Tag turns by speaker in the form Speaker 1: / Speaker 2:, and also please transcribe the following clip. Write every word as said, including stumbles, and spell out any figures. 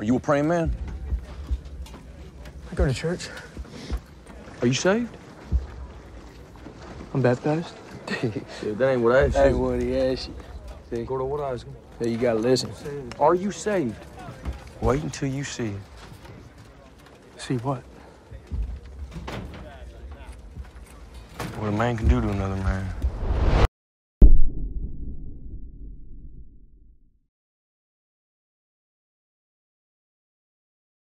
Speaker 1: Are you a praying man?
Speaker 2: I go to church.
Speaker 1: Are you saved?
Speaker 2: I'm baptized.
Speaker 1: Dude, that ain't what I asked
Speaker 2: That
Speaker 1: you.
Speaker 2: ain't what he asked you. See?
Speaker 1: Gordo, what I asked him?
Speaker 2: Yeah, you gotta listen.
Speaker 1: Are you saved? Wait until you see it.
Speaker 2: See what?
Speaker 1: What a man can do to another man.